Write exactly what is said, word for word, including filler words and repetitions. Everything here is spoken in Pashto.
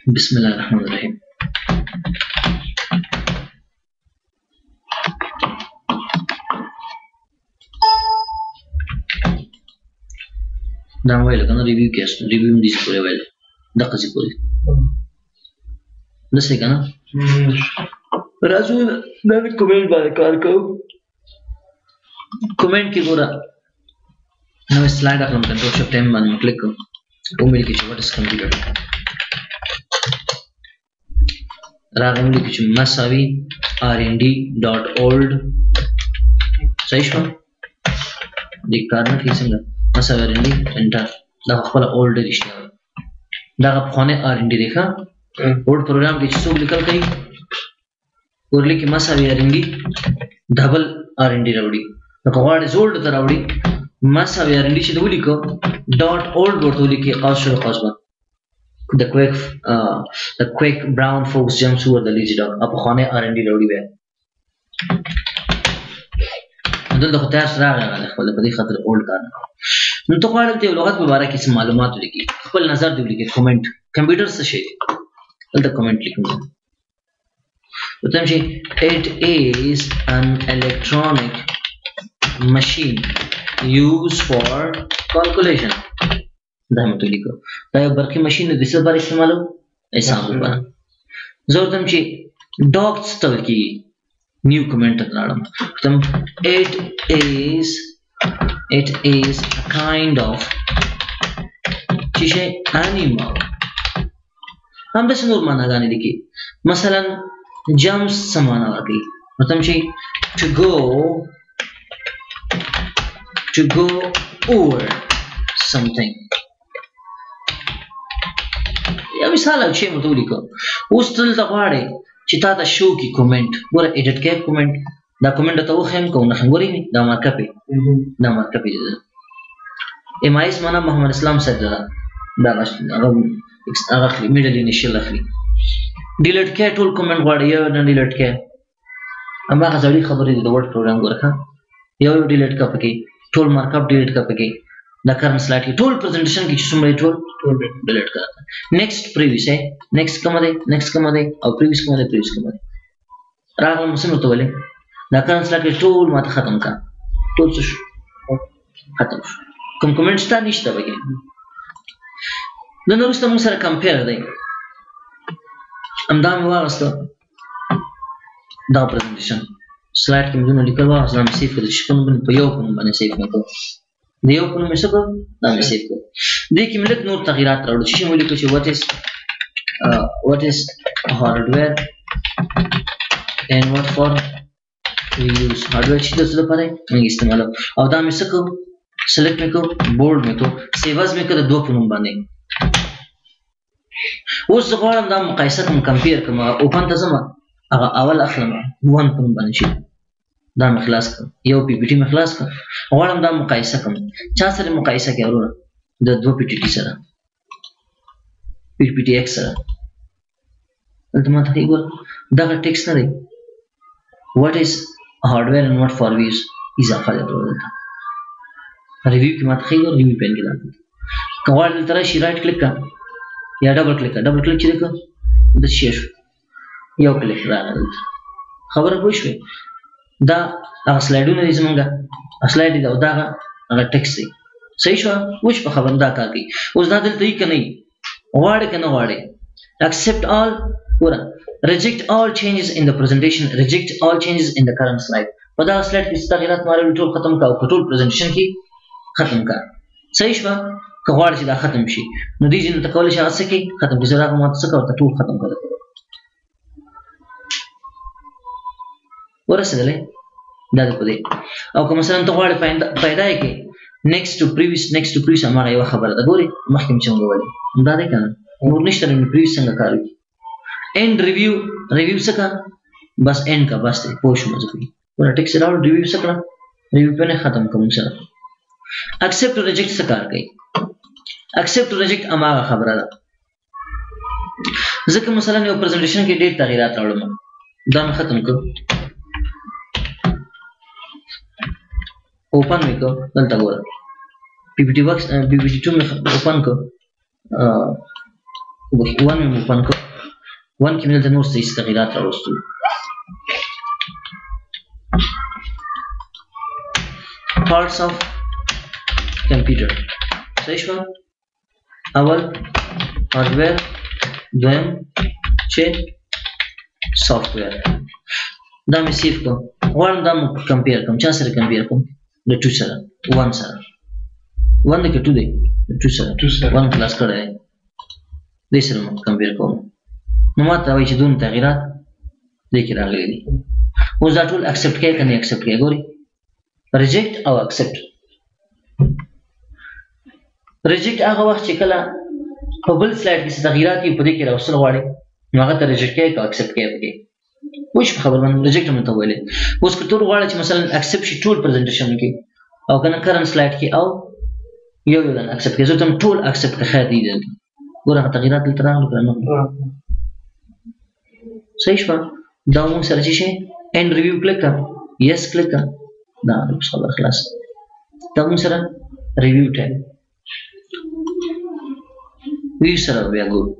बिस्मिल्लाहिर्रहमानिर्रहीम। دا ویل کنه ریویو کیس ریویو دې پورې ویل د قضې پورې نسې کنه راځو دا کومنټ باندې کار کوو کومنټ کې ګوره نو سلاید اخلم کنټرول شپ ټایم باندې کلیک کوم او مې لیکي چې واټ از کمپیوټر راغلی مې لیکي چې مساوي rnd ډاټ اولډ صحیح شو دې کار نه کوي څنګه مساوي rnd انټر دا خپل اولډ رښتیا دا په خونه rnd ریخه اولډ پروګرام کې چې څوک لیکل کوي ورلې کې مساوي rnd ډبل rnd راوړي نو کومه ريزولټ تر راوړي مساوي rnd چې د ولیکو ډاټ اولډ ورته ولیکي قاس شو قاس باندې the quick uh, the quick brown fox jumps over the lazy dog اپ خانه rnd راوړي به دلته خو تاسو راغله خپل په دې خاطر اولډ کار نو ته غواړې ته لغت مبارک اسم معلومات ولیکي خپل نظر دی ولیکي کمنټ کمپیوټر څه شي دلته کمنټ لیکم وتم شي it is an electronic machine used for calculation دا مته لیکو دا یو برقي ماشين د څه لپاره استعمالو حساب لپاره زه ورته چې ډاکس ته ولیکي new comment راړم تم it is it is a kind of چیشه animal هم د څنور معنا غانې لیکي مثلا jumps سمانا ورکي مطلب شي to go to go over something یا مثال چې مته لیکو اوس تل د غواړي چې تا ته شو کی کومنټ ګوره ایډیټ کې کومنټ دا کومنټ ته وخم کوم نه غوري نه دا مارکه پی دا مارکه پی ام ایس معنا محمد اسلام صاحب دا دا هغه اخلي میډل انیشل اخلي ډیلیټ کې ټول کومنټ غواړي یو نه ډیلیټ کې اما غزړی خبرې د ورډ پروګرام ګورخه یو یو ډیلیټ کا پکې ټول مارک اپ ډیلیټ کا پکې دا کرن سلاټ کې ټول پریزنټیشن کې چې څومره ټول ټول ډیلیټ کړه نیکسټ پریویس ہے نیکسټ کوم دی نیکسټ کوم دی او پریویس کوم دی پریویس کوم دی راغلم سم ته ولې دا کرن سلاټ کې ټول ماته ختم کا ټول څه ختم کوم کومنټ ستا نشته بګي نن وروسته موږ سره کمپیر دی امدا مې واغسته دا پریزنټیشن سلاټ کې موږ لیکل واغسته نو سیف کړی شپږ په یو کوم باندې سیف وکړو دیو په نوم څه کو دا مې سیف کو دې کې ملک نور تغیرات راوړو چې موږ لیکو چې what is uh, what is hardware and what for we use hardware چې څه لپاره موږ استعمالو او دا مې څه کو سلیکټ مې کو بورډ مې کو سیواز مې کو د دوه په نوم باندې اوس غواړم دا مقایسه کوم کمپیر کوم اوپن ته زما هغه اول اخلم one په نوم باندې شي دا مخلاص کړ یو پی پی ټی مخلاص کړ غواړم دا مقایسه کوم چا سره مقایسه کوي ورونه د دوه پی ټی ټی سره پی پی ټی ایکس سره دلته ماته یو دا ټیکس نه دی what is hardware and what for use اضافه ده ورته ریویو کې ماته یو ریویو پین کې راځي کواړ دلته راشي رائټ کلیک کا یا ډبل کلیک کا ډبل کلیک چې کو د شیر یو کلیک راغلی خبره پوښوي دا هغه سلایډونه دي زمونږه سلایډ دی او دا هغه ټیکس دی صحیح شو وښ په خبر دا کار کوي اوس دا دلته یې کني واړه کنه واړه accept all ورا reject all changes in the presentation reject all changes in the current slide په دا سلایډ کې تغیرات مارل ټول ختم کا او ټول پریزنټیشن کې ختم کا صحیح شو کواړ چې دا ختم شي نو دې جن ته کول شي اسه کې ختم کې زړه ماته څه کوي ټول ختم کړه ورسېدلې دا د پدې او کوم مثلا ته غواړې پیدا کې next to previous next to previous هغه یو خبره ده ګوري مخکې چې موږ وایي دا ده کنه نور نشته نو previous څنګه کار کوي end review review څه کا بس end کا بس ته پوښ مزه کوي ورته ټیکس راو review څه کړه review په نه ختم کوم سره accept to reject څه کار کوي accept to reject هغه خبره ده ځکه مثلا یو پریزنټیشن کې ډېر تغیرات راوړم دا ختم کړ open में को दलता गोरा PPT works PPT two में open को ون مې اوپن کړ ون کې مې دلته نور څه هیڅ تغیرات راوستو parts of computer صحیح شو اول هارډویر دویم چې سافټویر دا مې سیف کوم غواړم دا مې کمپیر کوم چا سره کمپیر کوم د ټو سره ون سره ون د کې ټو دی ټو سره ون کلاس کړی دې سره مې کمپیر کوم نو ما ته وایي چې دوه تغیرات دې کې راغلي دي اوس دا ټول اکسپټ کوي که نه اکسپټ کوي ګوري ریجیکټ او اکسپټ ریجیکټ هغه وخت چې کله په بل سلایډ کې څه تغیرات وي په دې کې راوستل غواړي نو هغه ته ریجیکټ کوي که اکسپټ کوي پکې وش په خبر باندې ریجیکټ مې ته ویلې اوس که ټول غواړي چې مثلا اکسپټ شي ټول پریزنټیشن کې او که نه کرنټ سلایډ کې او یو یو دانه اکسپټ کوي زه ته ټول اکسپټ که خیر دی دلته ګوره هغه تغیرات دلته راغلو که نه صحیح شوه دا مونږ سره چې شي اینډ ریویو کلیک کړه یس کلیک کړه دا اوس خبر خلاص دا مونږ سره ریویو ټایپ ویو سره بیا ګورو